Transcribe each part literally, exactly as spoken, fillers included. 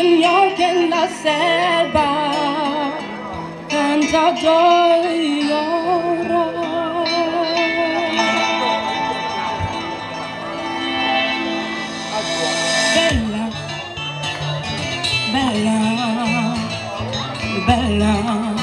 Señor, que en la selva cantador y llora. Bella, bella, bella,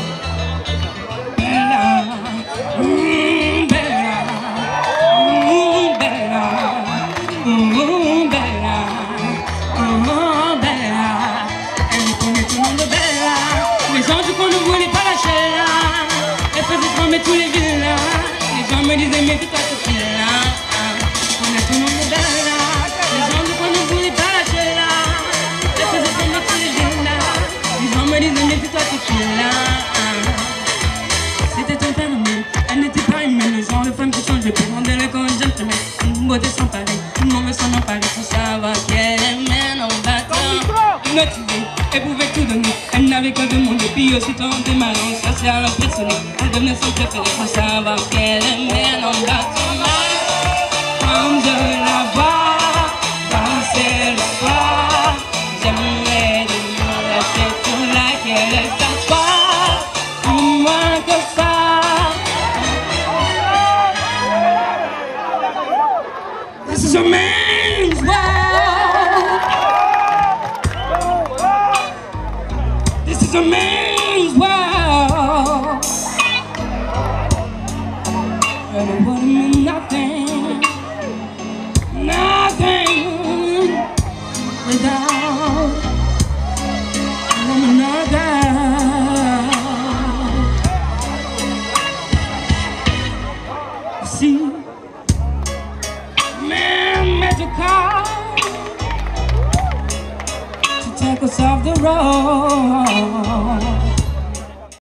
bella, mm, bella, mm, bella, mm, bella, mm, bella. Elle connaît tout le monde de Bella. Les anges qu'on ne voulait pas lâcher là. Elle faisait trembler tous les villas. Les gens me disaient mais toi tu es là. Elle connaît tout le monde de Bella. Les anges qu'on ne voulait pas lâcher là. Elle faisait trembler tous les villas. Les gens me disaient mais toi tu es là. C'était un phénomène, elle n'était pas humaine. Le genre de femme qui change de plus grande le comme gentleman. Une beauté sans pareil, une mauvaise sans en parler. Pour savoir qu'elle aimait en battant. Hypnotisée, elle pouvait tout donner. Elle n'avait qu'à demander, puis aussitôt en démarrant, ça c'est alors personnel. Elle devenait son préféré. Pour savoir qu'elle aimait en battant. Comme je la vois danser le soir, j'aimerais demander sur laquelle elle s'assoit. Plus moins que ça. This is a man's world. This is a man's world. And it would mean nothing, nothing without a woman or girl. You see, man made a car to take us off the road.